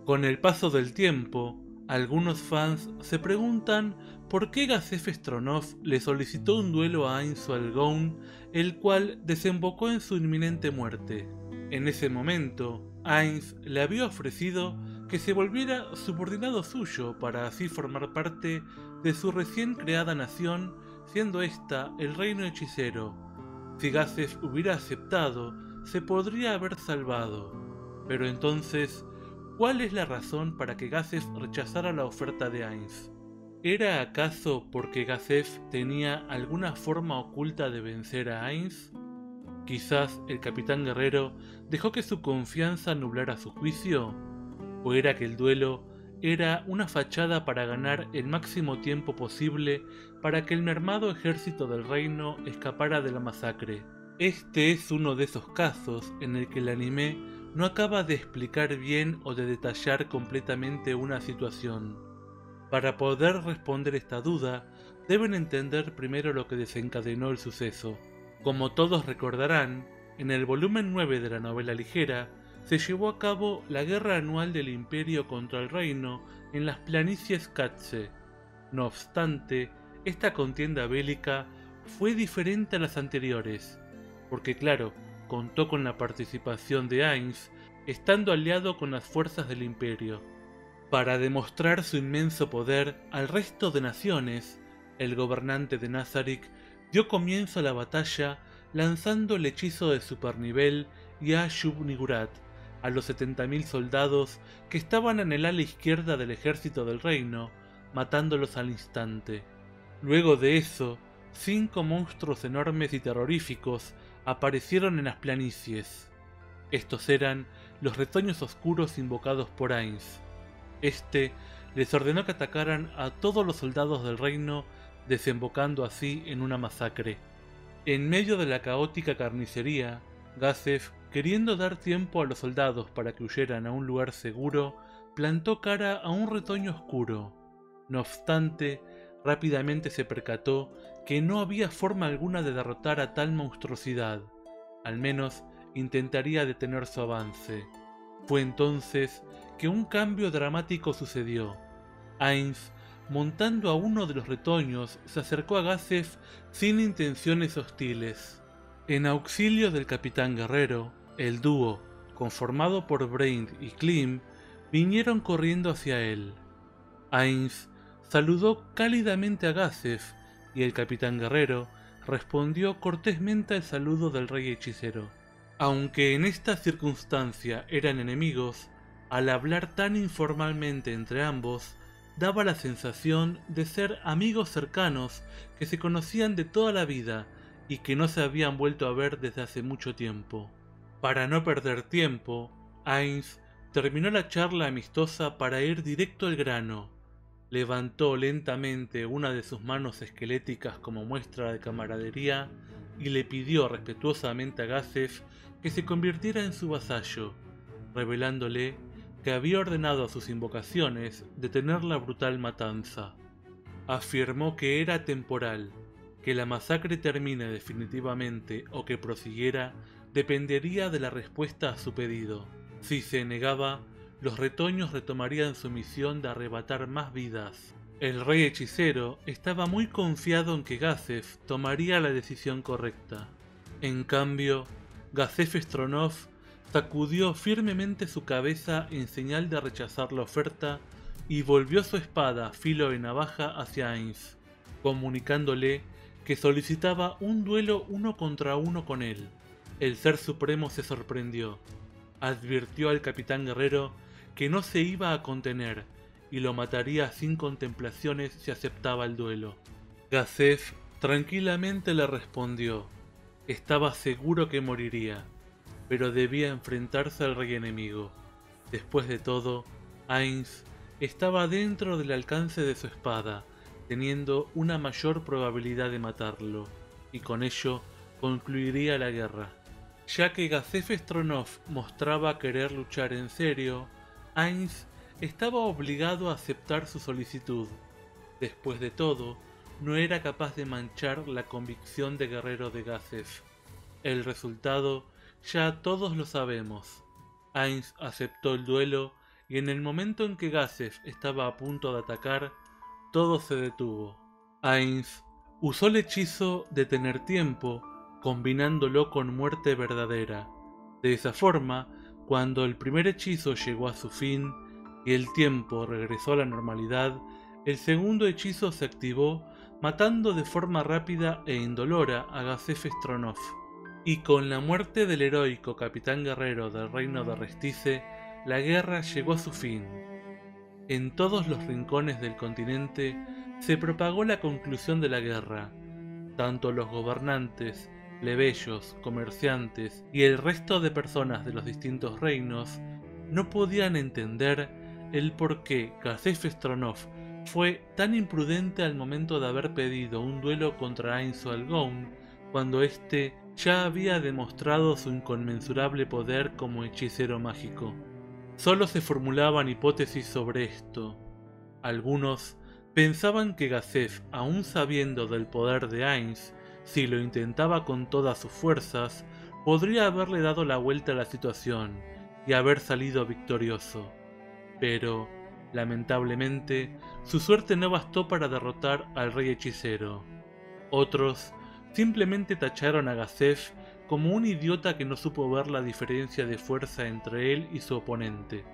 Con el paso del tiempo, algunos fans se preguntan por qué Gazef Stronov le solicitó un duelo a Ainz Algoun, el cual desembocó en su inminente muerte. En ese momento, Ainz le había ofrecido que se volviera subordinado suyo para así formar parte de su recién creada nación, siendo esta el reino hechicero. Si Gazef hubiera aceptado, se podría haber salvado. Pero entonces, ¿cuál es la razón para que Gazef rechazara la oferta de Ainz? ¿Era acaso porque Gazef tenía alguna forma oculta de vencer a Ainz? Quizás el capitán guerrero dejó que su confianza nublara su juicio, o era que el duelo era una fachada para ganar el máximo tiempo posible para que el mermado ejército del reino escapara de la masacre. Este es uno de esos casos en el que el anime no acaba de explicar bien o de detallar completamente una situación. Para poder responder esta duda, deben entender primero lo que desencadenó el suceso. Como todos recordarán, en el volumen 9 de la novela ligera, se llevó a cabo la guerra anual del Imperio contra el Reino en las planicies Katze. No obstante, esta contienda bélica fue diferente a las anteriores, porque claro, contó con la participación de Ainz, estando aliado con las fuerzas del Imperio. Para demostrar su inmenso poder al resto de naciones, el gobernante de Nazarick dio comienzo a la batalla lanzando el hechizo de supernivel Yashub-Nigurat a los 70.000 soldados que estaban en el ala izquierda del ejército del reino, matándolos al instante. Luego de eso, 5 monstruos enormes y terroríficos aparecieron en las planicies. Estos eran los retoños oscuros invocados por Ainz. Este les ordenó que atacaran a todos los soldados del reino, desembocando así en una masacre. En medio de la caótica carnicería, Gazef, queriendo dar tiempo a los soldados para que huyeran a un lugar seguro, plantó cara a un retoño oscuro. No obstante, rápidamente se percató que no había forma alguna de derrotar a tal monstruosidad. Al menos intentaría detener su avance. Fue entonces que un cambio dramático sucedió. Ainz, montando a uno de los retoños, se acercó a Gazef sin intenciones hostiles. En auxilio del capitán guerrero, el dúo, conformado por Brain y Klim, vinieron corriendo hacia él. Ainz saludó cálidamente a Gazef y el capitán guerrero respondió cortésmente al saludo del rey hechicero. Aunque en esta circunstancia eran enemigos, al hablar tan informalmente entre ambos, daba la sensación de ser amigos cercanos que se conocían de toda la vida y que no se habían vuelto a ver desde hace mucho tiempo. Para no perder tiempo, Ainz terminó la charla amistosa para ir directo al grano. Levantó lentamente una de sus manos esqueléticas como muestra de camaradería y le pidió respetuosamente a Gazef que se convirtiera en su vasallo, revelándole que había ordenado a sus invocaciones detener la brutal matanza. Afirmó que era temporal, que la masacre termine definitivamente o que prosiguiera dependería de la respuesta a su pedido. Si se negaba, los retoños retomarían su misión de arrebatar más vidas. El rey hechicero estaba muy confiado en que Gazef tomaría la decisión correcta. En cambio, Gazef Stronov sacudió firmemente su cabeza en señal de rechazar la oferta y volvió su espada filo de navaja hacia Ainz, comunicándole que solicitaba un duelo 1 contra 1 con él. El ser supremo se sorprendió. Advirtió al capitán guerrero que no se iba a contener y lo mataría sin contemplaciones si aceptaba el duelo. Gazef tranquilamente le respondió. Estaba seguro que moriría, pero debía enfrentarse al rey enemigo. Después de todo, Ainz estaba dentro del alcance de su espada, teniendo una mayor probabilidad de matarlo, y con ello concluiría la guerra. Ya que Gazef Stronov mostraba querer luchar en serio, Ainz estaba obligado a aceptar su solicitud. Después de todo, no era capaz de manchar la convicción de guerrero de Gazef. El resultado ya todos lo sabemos. Ainz aceptó el duelo y en el momento en que Gazef estaba a punto de atacar, todo se detuvo. Ainz usó el hechizo Detener Tiempo, combinándolo con Muerte Verdadera. De esa forma, cuando el primer hechizo llegó a su fin y el tiempo regresó a la normalidad, el segundo hechizo se activó, matando de forma rápida e indolora a Gazef Stronov. Y con la muerte del heroico capitán guerrero del reino de Restice, la guerra llegó a su fin. En todos los rincones del continente se propagó la conclusión de la guerra. Tanto los gobernantes, plebeyos, comerciantes y el resto de personas de los distintos reinos no podían entender el por qué Gazef Stronov fue tan imprudente al momento de haber pedido un duelo contra Ainz Algoun cuando éste ya había demostrado su inconmensurable poder como hechicero mágico. Solo se formulaban hipótesis sobre esto. Algunos pensaban que Gazef, aun sabiendo del poder de Ainz, si lo intentaba con todas sus fuerzas, podría haberle dado la vuelta a la situación y haber salido victorioso. Pero, lamentablemente, su suerte no bastó para derrotar al rey hechicero. Otros simplemente tacharon a Gazef como un idiota que no supo ver la diferencia de fuerza entre él y su oponente.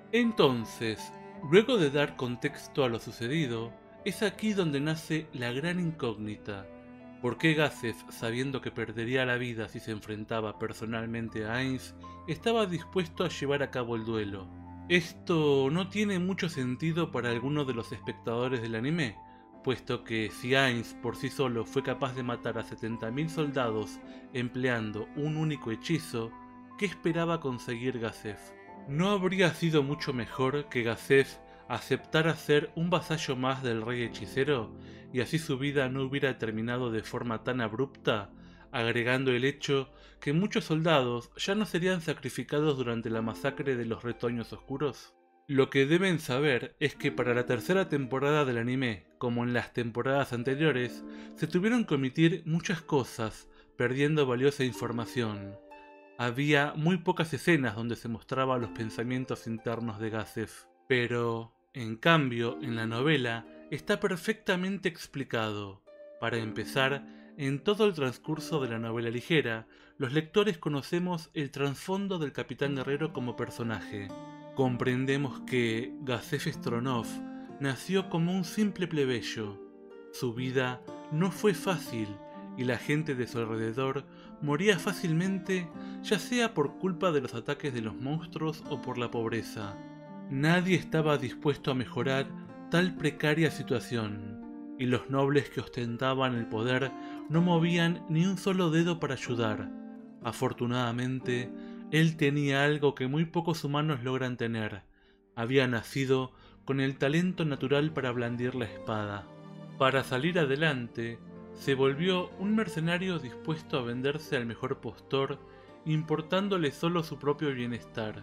Entonces, luego de dar contexto a lo sucedido, es aquí donde nace la gran incógnita. ¿Por qué Gazef, sabiendo que perdería la vida si se enfrentaba personalmente a Ainz, estaba dispuesto a llevar a cabo el duelo? Esto no tiene mucho sentido para algunos de los espectadores del anime, puesto que si Ainz por sí solo fue capaz de matar a 70.000 soldados empleando un único hechizo, ¿qué esperaba conseguir Gazef? ¿No habría sido mucho mejor que Gazef aceptara ser un vasallo más del rey hechicero y así su vida no hubiera terminado de forma tan abrupta, agregando el hecho que muchos soldados ya no serían sacrificados durante la masacre de los retoños oscuros? Lo que deben saber es que para la tercera temporada del anime, como en las temporadas anteriores, se tuvieron que omitir muchas cosas, perdiendo valiosa información. Había muy pocas escenas donde se mostraban los pensamientos internos de Gazef, pero, en cambio, en la novela está perfectamente explicado. Para empezar, en todo el transcurso de la novela ligera, los lectores conocemos el trasfondo del Capitán Guerrero como personaje. Comprendemos que Gazef Stronov nació como un simple plebeyo. Su vida no fue fácil y la gente de su alrededor moría fácilmente, ya sea por culpa de los ataques de los monstruos o por la pobreza. Nadie estaba dispuesto a mejorar tal precaria situación, y los nobles que ostentaban el poder no movían ni un solo dedo para ayudar. Afortunadamente, él tenía algo que muy pocos humanos logran tener. Había nacido con el talento natural para blandir la espada. Para salir adelante, se volvió un mercenario dispuesto a venderse al mejor postor, importándole solo su propio bienestar.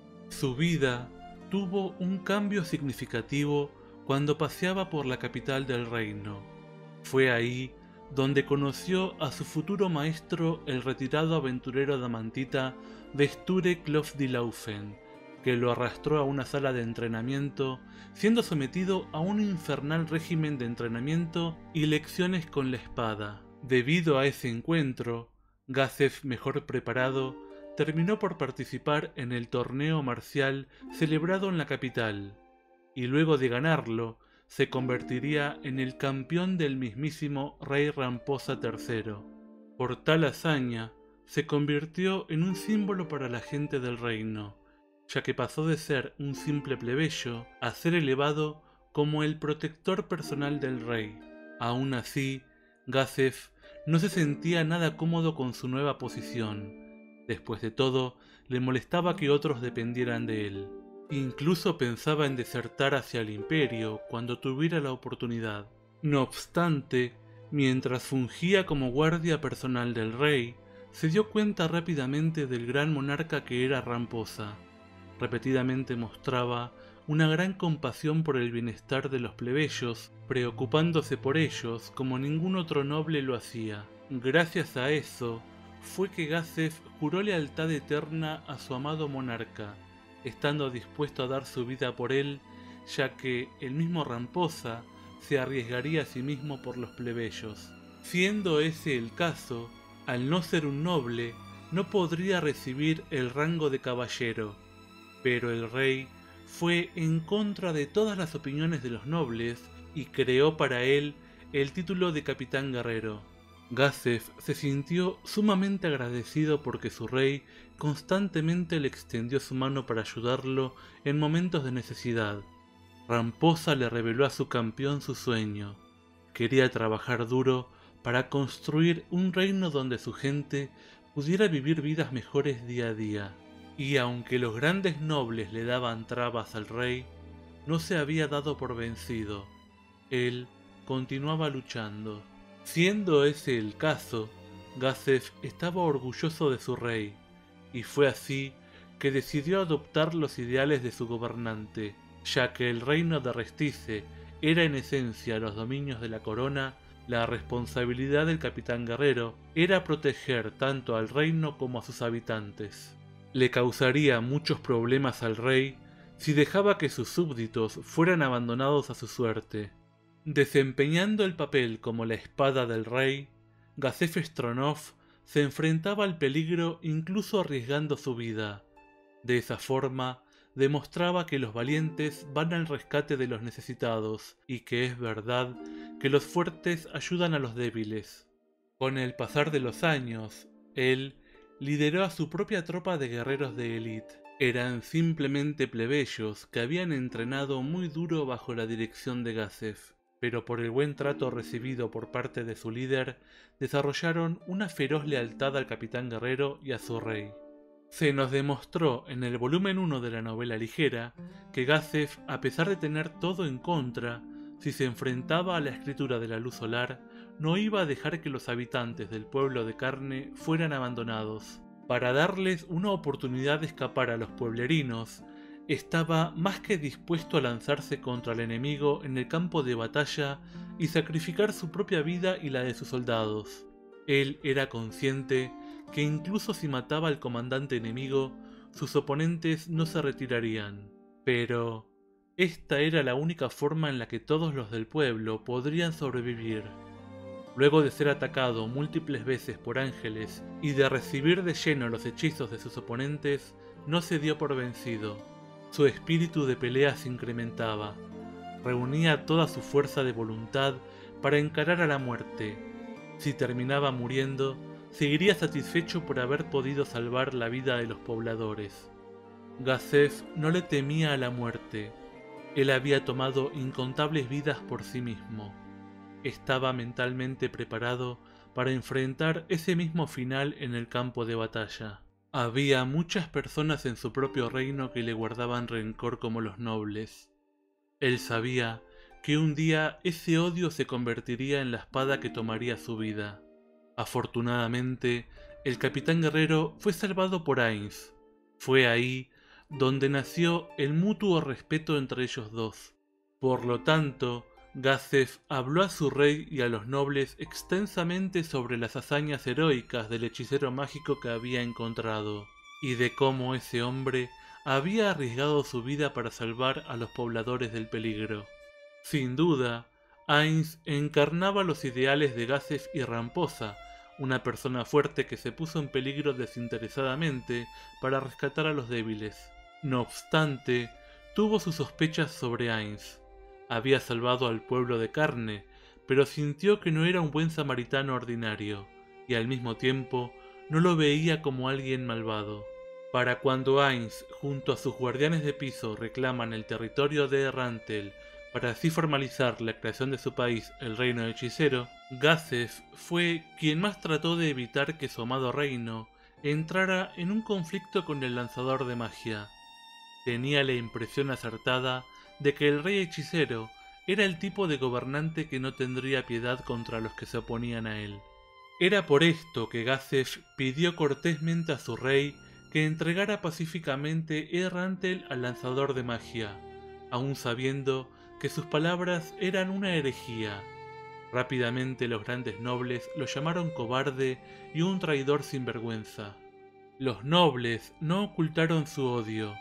Su vida tuvo un cambio significativo cuando paseaba por la capital del reino. Fue ahí donde conoció a su futuro maestro, el retirado aventurero damantita Vesture Klofdilaufen, que lo arrastró a una sala de entrenamiento, siendo sometido a un infernal régimen de entrenamiento y lecciones con la espada. Debido a ese encuentro, Gazef, mejor preparado, terminó por participar en el torneo marcial celebrado en la capital, y luego de ganarlo, se convertiría en el campeón del mismísimo rey Ramposa III. Por tal hazaña, se convirtió en un símbolo para la gente del reino, ya que pasó de ser un simple plebeyo a ser elevado como el protector personal del rey. Aún así, Gazef no se sentía nada cómodo con su nueva posición. Después de todo, le molestaba que otros dependieran de él. Incluso pensaba en desertar hacia el imperio cuando tuviera la oportunidad. No obstante, mientras fungía como guardia personal del rey, se dio cuenta rápidamente del gran monarca que era Ramposa. Repetidamente mostraba una gran compasión por el bienestar de los plebeyos, preocupándose por ellos como ningún otro noble lo hacía. Gracias a eso, fue que Gazef juró lealtad eterna a su amado monarca, estando dispuesto a dar su vida por él, ya que el mismo Ramposa se arriesgaría a sí mismo por los plebeyos. Siendo ese el caso, al no ser un noble, no podría recibir el rango de caballero, pero el rey fue en contra de todas las opiniones de los nobles y creó para él el título de capitán guerrero. Gazef se sintió sumamente agradecido porque su rey constantemente le extendió su mano para ayudarlo en momentos de necesidad. Ramposa le reveló a su campeón su sueño. Quería trabajar duro para construir un reino donde su gente pudiera vivir vidas mejores día a día. Y aunque los grandes nobles le daban trabas al rey, no se había dado por vencido. Él continuaba luchando. Siendo ese el caso, Gazef estaba orgulloso de su rey, y fue así que decidió adoptar los ideales de su gobernante, ya que el reino de Restice era en esencia los dominios de la corona. La responsabilidad del capitán guerrero era proteger tanto al reino como a sus habitantes. Le causaría muchos problemas al rey si dejaba que sus súbditos fueran abandonados a su suerte. Desempeñando el papel como la espada del rey, Gazef Stronov se enfrentaba al peligro incluso arriesgando su vida. De esa forma, demostraba que los valientes van al rescate de los necesitados y que es verdad que los fuertes ayudan a los débiles. Con el pasar de los años, él lideró a su propia tropa de guerreros de élite. Eran simplemente plebeyos que habían entrenado muy duro bajo la dirección de Gazef, pero por el buen trato recibido por parte de su líder, desarrollaron una feroz lealtad al capitán guerrero y a su rey. Se nos demostró en el volumen 1 de la novela ligera que Gazef, a pesar de tener todo en contra, si se enfrentaba a la escritura de la luz solar, no iba a dejar que los habitantes del pueblo de carne fueran abandonados. Para darles una oportunidad de escapar a los pueblerinos, estaba más que dispuesto a lanzarse contra el enemigo en el campo de batalla y sacrificar su propia vida y la de sus soldados. Él era consciente que incluso si mataba al comandante enemigo, sus oponentes no se retirarían. Pero esta era la única forma en la que todos los del pueblo podrían sobrevivir. Luego de ser atacado múltiples veces por ángeles y de recibir de lleno los hechizos de sus oponentes, no se dio por vencido. Su espíritu de pelea se incrementaba. Reunía toda su fuerza de voluntad para encarar a la muerte. Si terminaba muriendo, seguiría satisfecho por haber podido salvar la vida de los pobladores. Gazef no le temía a la muerte. Él había tomado incontables vidas por sí mismo. Estaba mentalmente preparado para enfrentar ese mismo final en el campo de batalla. Había muchas personas en su propio reino que le guardaban rencor como los nobles. Él sabía que un día ese odio se convertiría en la espada que tomaría su vida. Afortunadamente, el capitán guerrero fue salvado por Ainz. Fue ahí donde nació el mutuo respeto entre ellos dos. Por lo tanto, Gazef habló a su rey y a los nobles extensamente sobre las hazañas heroicas del hechicero mágico que había encontrado, y de cómo ese hombre había arriesgado su vida para salvar a los pobladores del peligro. Sin duda, Ainz encarnaba los ideales de Gazef y Ramposa, una persona fuerte que se puso en peligro desinteresadamente para rescatar a los débiles. No obstante, tuvo sus sospechas sobre Ainz. Había salvado al pueblo de carne, pero sintió que no era un buen samaritano ordinario, y al mismo tiempo no lo veía como alguien malvado. Para cuando Ainz, junto a sus guardianes de piso, reclaman el territorio de Errantel para así formalizar la creación de su país, el reino hechicero, Gazef fue quien más trató de evitar que su amado reino entrara en un conflicto con el lanzador de magia. Tenía la impresión acertada de que el rey hechicero era el tipo de gobernante que no tendría piedad contra los que se oponían a él. Era por esto que Gazef pidió cortésmente a su rey que entregara pacíficamente Errantel al lanzador de magia, aun sabiendo que sus palabras eran una herejía. Rápidamente los grandes nobles lo llamaron cobarde y un traidor sin vergüenza. Los nobles no ocultaron su odio,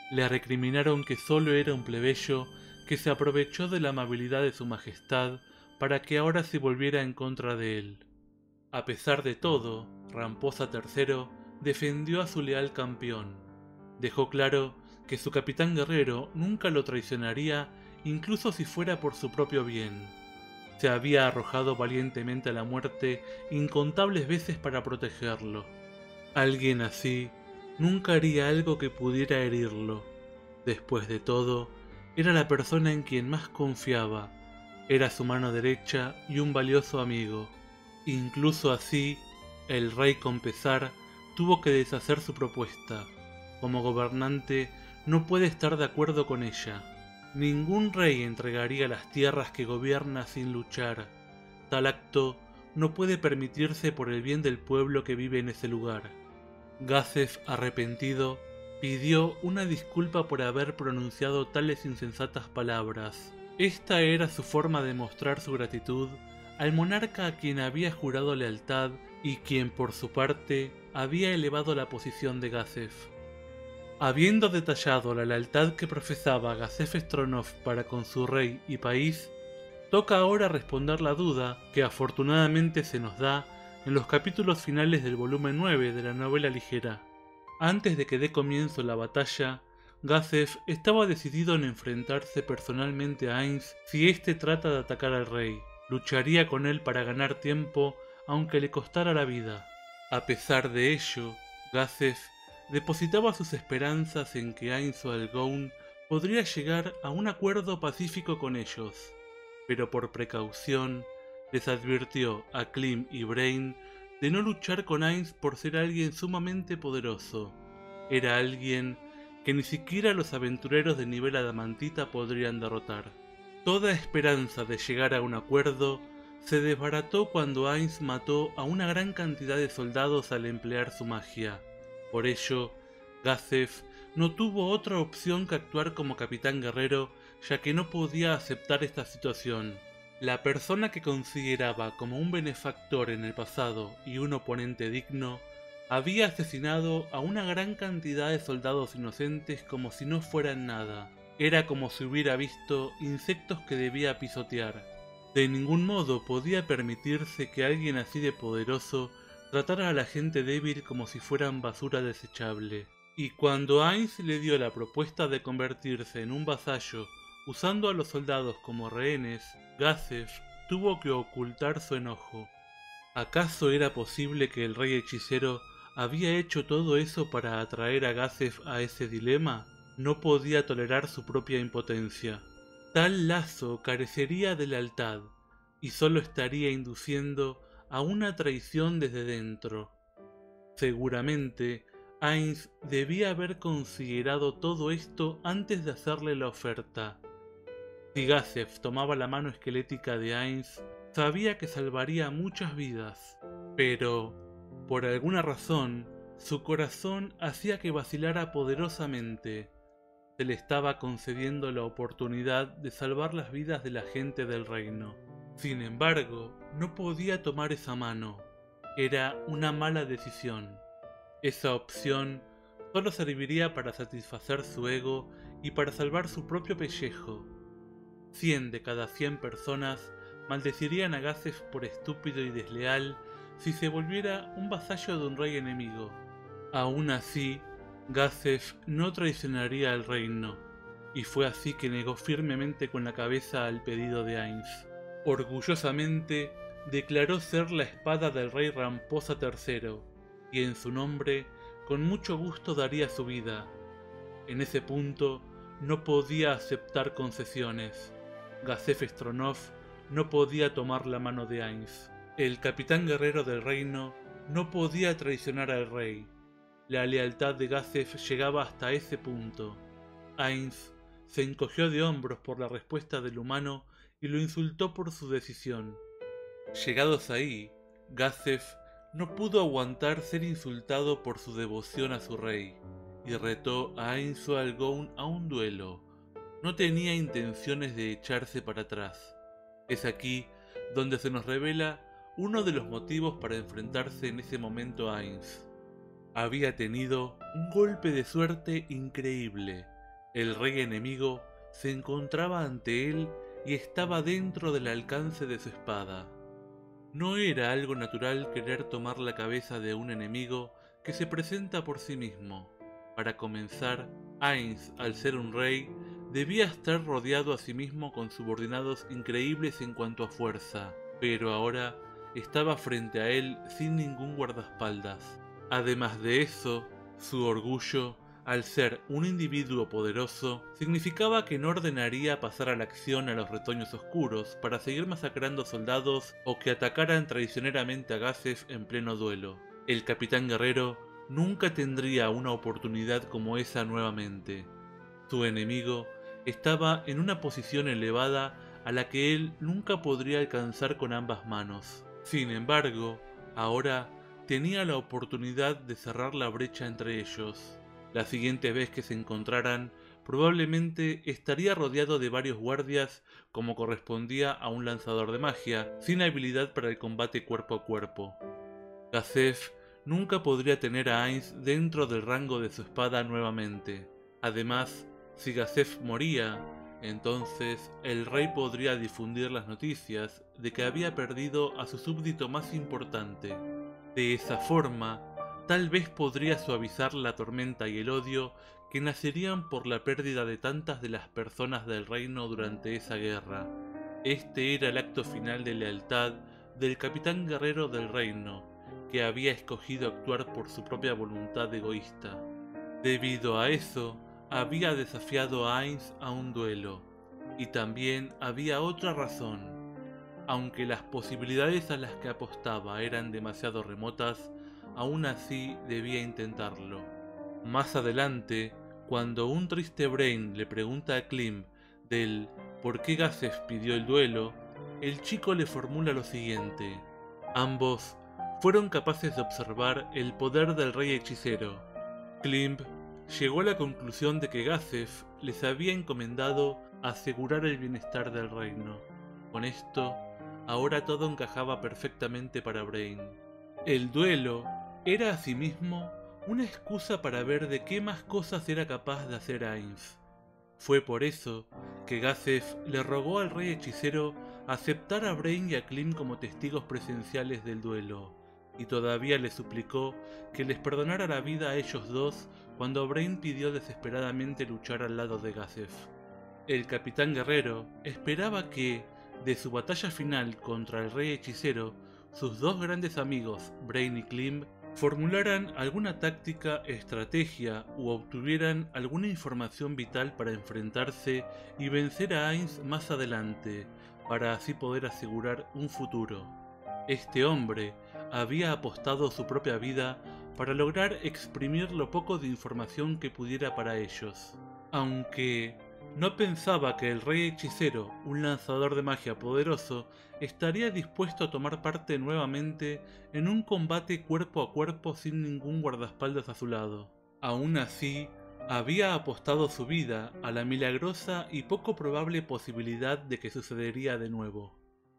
Le recriminaron que solo era un plebeyo que se aprovechó de la amabilidad de su majestad para que ahora se volviera en contra de él. A pesar de todo, Ramposa III defendió a su leal campeón. Dejó claro que su capitán guerrero nunca lo traicionaría, incluso si fuera por su propio bien. Se había arrojado valientemente a la muerte incontables veces para protegerlo. Alguien así nunca haría algo que pudiera herirlo. Después de todo, era la persona en quien más confiaba. Era su mano derecha y un valioso amigo. Incluso así, el rey con pesar tuvo que deshacer su propuesta. Como gobernante, no puede estar de acuerdo con ella. Ningún rey entregaría las tierras que gobierna sin luchar. Tal acto no puede permitirse por el bien del pueblo que vive en ese lugar. Gazef, arrepentido, pidió una disculpa por haber pronunciado tales insensatas palabras. Esta era su forma de mostrar su gratitud al monarca a quien había jurado lealtad y quien por su parte había elevado la posición de Gazef. Habiendo detallado la lealtad que profesaba Gazef Stronov para con su rey y país, toca ahora responder la duda que afortunadamente se nos da en los capítulos finales del volumen 9 de la novela ligera. Antes de que dé comienzo la batalla, Gazef estaba decidido en enfrentarse personalmente a Ainz si éste trata de atacar al rey. Lucharía con él para ganar tiempo, aunque le costara la vida. A pesar de ello, Gazef depositaba sus esperanzas en que Ainz Algoun podría llegar a un acuerdo pacífico con ellos, pero por precaución les advirtió a Klim y Brain de no luchar con Ainz por ser alguien sumamente poderoso. Era alguien que ni siquiera los aventureros de nivel adamantita podrían derrotar. Toda esperanza de llegar a un acuerdo se desbarató cuando Ainz mató a una gran cantidad de soldados al emplear su magia. Por ello, Gazef no tuvo otra opción que actuar como capitán guerrero, ya que no podía aceptar esta situación. La persona que consideraba como un benefactor en el pasado y un oponente digno, había asesinado a una gran cantidad de soldados inocentes como si no fueran nada. Era como si hubiera visto insectos que debía pisotear. De ningún modo podía permitirse que alguien así de poderoso tratara a la gente débil como si fueran basura desechable. Y cuando Ainz le dio la propuesta de convertirse en un vasallo usando a los soldados como rehenes, Gazef tuvo que ocultar su enojo. ¿Acaso era posible que el rey hechicero había hecho todo eso para atraer a Gazef a ese dilema? No podía tolerar su propia impotencia. Tal lazo carecería de lealtad y solo estaría induciendo a una traición desde dentro. Seguramente, Ainz debía haber considerado todo esto antes de hacerle la oferta. Si Gazef tomaba la mano esquelética de Ainz, sabía que salvaría muchas vidas, pero, por alguna razón, su corazón hacía que vacilara poderosamente. Se le estaba concediendo la oportunidad de salvar las vidas de la gente del reino. Sin embargo, no podía tomar esa mano. Era una mala decisión. Esa opción solo serviría para satisfacer su ego y para salvar su propio pellejo. 100 de cada 100 personas maldecirían a Gazef por estúpido y desleal si se volviera un vasallo de un rey enemigo. Aún así, Gazef no traicionaría al reino, y fue así que negó firmemente con la cabeza al pedido de Ainz. Orgullosamente declaró ser la espada del rey Ramposa III, y en su nombre con mucho gusto daría su vida. En ese punto no podía aceptar concesiones. Gazef Stronov no podía tomar la mano de Ainz. El capitán guerrero del reino no podía traicionar al rey. La lealtad de Gazef llegaba hasta ese punto. Ainz se encogió de hombros por la respuesta del humano y lo insultó por su decisión. Llegados ahí, Gazef no pudo aguantar ser insultado por su devoción a su rey, y retó a Ainz Algoun a un duelo. No tenía intenciones de echarse para atrás. Es aquí donde se nos revela uno de los motivos para enfrentarse en ese momento a Ainz. Había tenido un golpe de suerte increíble. El rey enemigo se encontraba ante él y estaba dentro del alcance de su espada. No era algo natural querer tomar la cabeza de un enemigo que se presenta por sí mismo. Para comenzar, Ainz, al ser un rey, debía estar rodeado a sí mismo con subordinados increíbles en cuanto a fuerza, pero ahora estaba frente a él sin ningún guardaespaldas. Además de eso, su orgullo, al ser un individuo poderoso, significaba que no ordenaría pasar a la acción a los retoños oscuros para seguir masacrando soldados o que atacaran traicioneramente a Gazef en pleno duelo. El capitán guerrero nunca tendría una oportunidad como esa nuevamente. Su enemigo estaba en una posición elevada a la que él nunca podría alcanzar con ambas manos. Sin embargo, ahora tenía la oportunidad de cerrar la brecha entre ellos. La siguiente vez que se encontraran, probablemente estaría rodeado de varios guardias como correspondía a un lanzador de magia, sin habilidad para el combate cuerpo a cuerpo. Gazef nunca podría tener a Ainz dentro del rango de su espada nuevamente. Además, si Gazef moría, entonces el rey podría difundir las noticias de que había perdido a su súbdito más importante. De esa forma, tal vez podría suavizar la tormenta y el odio que nacerían por la pérdida de tantas de las personas del reino durante esa guerra. Este era el acto final de lealtad del capitán guerrero del reino, que había escogido actuar por su propia voluntad egoísta. Debido a eso, había desafiado a Ainz a un duelo, y también había otra razón. Aunque las posibilidades a las que apostaba eran demasiado remotas, aún así debía intentarlo. Más adelante, cuando un triste Brain le pregunta a Klim del por qué Gazef pidió el duelo, el chico le formula lo siguiente: ambos fueron capaces de observar el poder del rey hechicero. Klim llegó a la conclusión de que Gazef les había encomendado asegurar el bienestar del reino. Con esto, ahora todo encajaba perfectamente para Brain. El duelo era asimismo una excusa para ver de qué más cosas era capaz de hacer Ainz. Fue por eso que Gazef le rogó al rey hechicero aceptar a Brain y a Klim como testigos presenciales del duelo, y todavía le suplicó que les perdonara la vida a ellos dos cuando Brain pidió desesperadamente luchar al lado de Gazef. El capitán guerrero esperaba que, de su batalla final contra el rey hechicero, sus dos grandes amigos, Brain y Klim, formularan alguna táctica, estrategia u obtuvieran alguna información vital para enfrentarse y vencer a Ainz más adelante, para así poder asegurar un futuro. Este hombre había apostado su propia vida para lograr exprimir lo poco de información que pudiera para ellos. Aunque no pensaba que el rey hechicero, un lanzador de magia poderoso, estaría dispuesto a tomar parte nuevamente en un combate cuerpo a cuerpo sin ningún guardaespaldas a su lado. Aún así, había apostado su vida a la milagrosa y poco probable posibilidad de que sucedería de nuevo.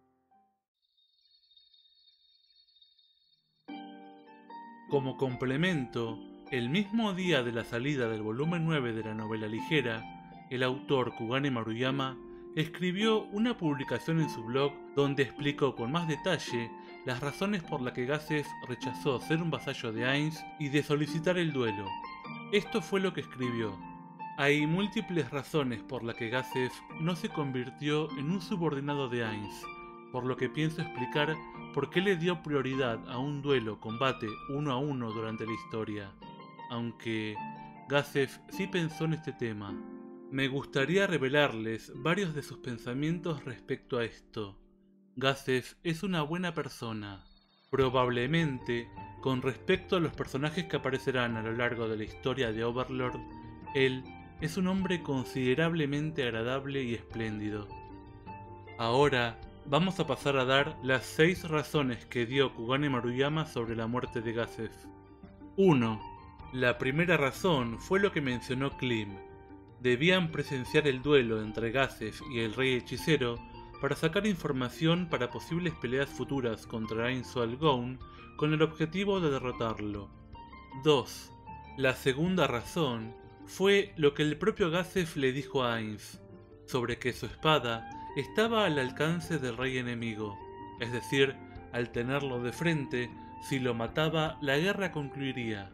Como complemento, el mismo día de la salida del volumen 9 de la novela ligera, el autor Kugane Maruyama escribió una publicación en su blog donde explicó con más detalle las razones por las que Gazef rechazó ser un vasallo de Ainz y de solicitar el duelo. Esto fue lo que escribió: hay múltiples razones por las que Gazef no se convirtió en un subordinado de Ainz, por lo que pienso explicar por qué le dio prioridad a un duelo combate 1 a 1 durante la historia, aunque Gazef sí pensó en este tema. Me gustaría revelarles varios de sus pensamientos respecto a esto. Gazef es una buena persona. Probablemente, con respecto a los personajes que aparecerán a lo largo de la historia de Overlord, él es un hombre considerablemente agradable y espléndido. Ahora, vamos a pasar a dar las 6 razones que dio Kugane Maruyama sobre la muerte de Gazef. 1. La primera razón fue lo que mencionó Klim. Debían presenciar el duelo entre Gazef y el rey hechicero para sacar información para posibles peleas futuras contra Ainz Ghoul con el objetivo de derrotarlo. 2. La segunda razón fue lo que el propio Gazef le dijo a Ainz, sobre que su espada estaba al alcance del rey enemigo, es decir, al tenerlo de frente, si lo mataba, la guerra concluiría.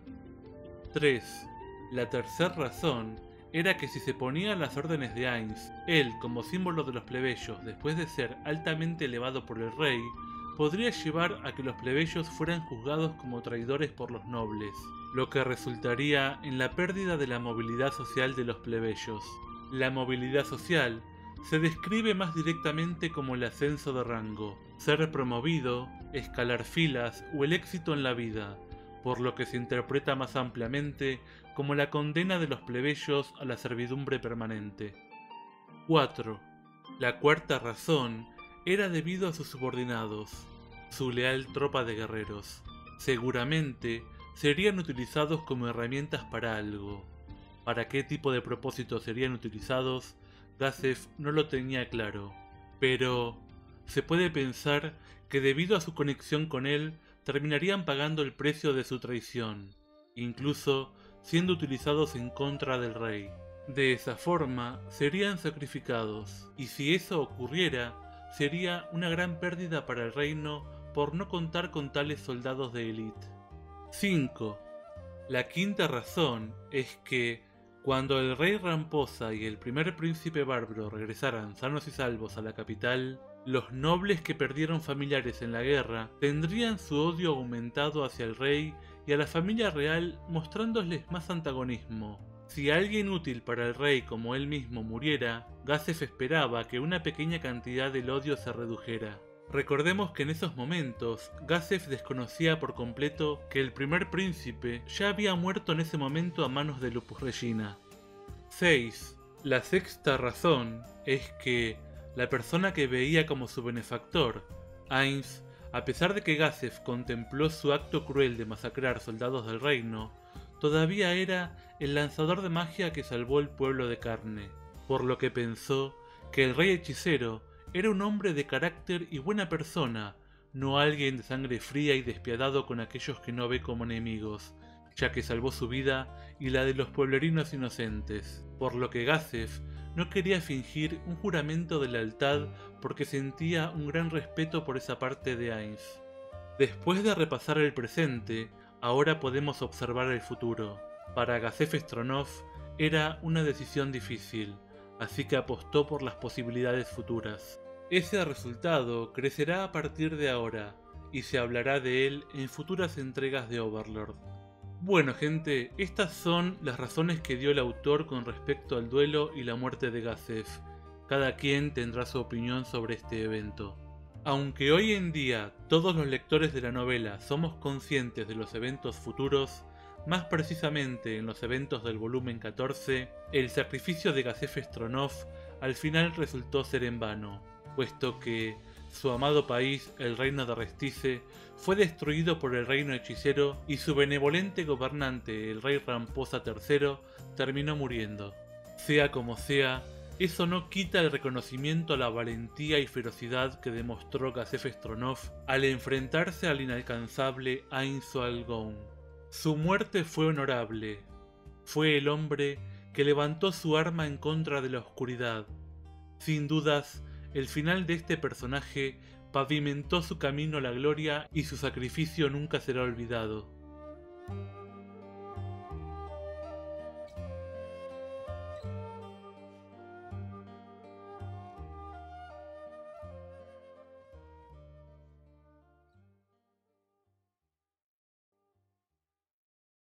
3. La tercera razón era que si se ponía a las órdenes de Ainz, él, como símbolo de los plebeyos, después de ser altamente elevado por el rey, podría llevar a que los plebeyos fueran juzgados como traidores por los nobles, lo que resultaría en la pérdida de la movilidad social de los plebeyos. La movilidad social se describe más directamente como el ascenso de rango, ser promovido, escalar filas o el éxito en la vida, por lo que se interpreta más ampliamente como la condena de los plebeyos a la servidumbre permanente. 4. La cuarta razón era debido a sus subordinados, su leal tropa de guerreros. Seguramente serían utilizados como herramientas para algo. Para qué tipo de propósito serían utilizados, Gazef no lo tenía claro, pero se puede pensar que debido a su conexión con él, terminarían pagando el precio de su traición, incluso siendo utilizados en contra del rey. De esa forma, serían sacrificados, y si eso ocurriera, sería una gran pérdida para el reino por no contar con tales soldados de élite. 5. La quinta razón es que, cuando el rey Ramposa y el primer príncipe bárbaro regresaran sanos y salvos a la capital, los nobles que perdieron familiares en la guerra tendrían su odio aumentado hacia el rey y a la familia real, mostrándoles más antagonismo. Si alguien útil para el rey como él mismo muriera, Gazef esperaba que una pequeña cantidad del odio se redujera. Recordemos que en esos momentos, Gazef desconocía por completo que el primer príncipe ya había muerto en ese momento a manos de Lupus Regina. 6. La sexta razón es que la persona que veía como su benefactor, Ainz, a pesar de que Gazef contempló su acto cruel de masacrar soldados del reino, todavía era el lanzador de magia que salvó el pueblo de carne, por lo que pensó que el rey hechicero era un hombre de carácter y buena persona, no alguien de sangre fría y despiadado con aquellos que no ve como enemigos, ya que salvó su vida y la de los pueblerinos inocentes, por lo que Gazef no quería fingir un juramento de lealtad porque sentía un gran respeto por esa parte de Ainz. Después de repasar el presente, ahora podemos observar el futuro. Para Gazef Stronov era una decisión difícil, así que apostó por las posibilidades futuras. Ese resultado crecerá a partir de ahora, y se hablará de él en futuras entregas de Overlord. Bueno gente, estas son las razones que dio el autor con respecto al duelo y la muerte de Gazef. Cada quien tendrá su opinión sobre este evento. Aunque hoy en día todos los lectores de la novela somos conscientes de los eventos futuros, más precisamente en los eventos del volumen 14, el sacrificio de Gazef Stronov al final resultó ser en vano, puesto que su amado país, el reino de Restice, fue destruido por el reino hechicero y su benevolente gobernante, el rey Ramposa III, terminó muriendo. Sea como sea, eso no quita el reconocimiento a la valentía y ferocidad que demostró Gazef Stronov al enfrentarse al inalcanzable Ainz Algoun. Su muerte fue honorable. Fue el hombre que levantó su arma en contra de la oscuridad. Sin dudas, el final de este personaje pavimentó su camino a la gloria y su sacrificio nunca será olvidado.